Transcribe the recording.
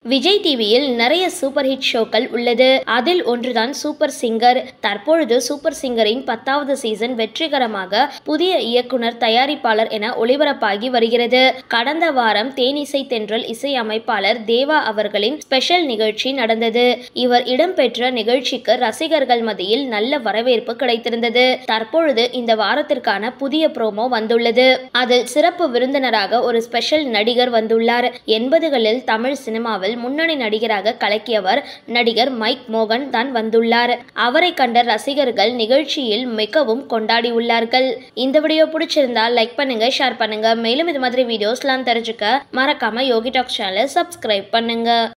விஜய் டிவியில் நிறைய super hit ஷோக்கள் உள்ளது. அதில் ஒன்றுதான் சூப்பர் சிங்கர். தற்பொழுது சூப்பர் சிங்கரின் 10வது சீசன் வெற்றிகரமாக புதிய இயக்குனர், தயாரிப்பாளர் என ஒளிபரப்பாகி வருகிறது. கடந்த வாரம் தேனிசை தென்றல் இசையமைப்பாளர் தேவா அவர்களின் ஸ்பெஷல் நிகழ்ச்சி நடந்தது. இவர் இடம்பெற்ற நிகழ்ச்சிக்கு ரசிகர்கள் மத்தியில் நல்ல வரவேற்பு கிடைத்திருந்தது. தற்பொழுது இந்த வாரத்திற்கான புதிய ப்ரோமோ வந்துள்ளது. அதில் சிறப்பு விருந்தினராக ஒரு ஸ்பெஷல் நடிகர் வந்துள்ளார். 80களில் தமிழ் சினிமாவில் முன்னணி நடிகராக கலக்கியவர் நடிகர் மைக் மோகன் தான் வந்துள்ளார். அவரை கண்ட ரசிகர்கள் நிகழ்ச்சியில் மிகவும் கொண்டாடியுள்ளார்கள். இந்த வீடியோ பிடிச்சிருந்தா லைக் பண்ணுங்க, ஷேர் பண்ணுங்க. மேலும் இது மாதிரி வீடியோஸ்லாம் தெரிஞ்சுக்க மறக்காம யோகி டாக்ஸ் சேனலை சப்ஸ்கிரைப் பண்ணுங்க.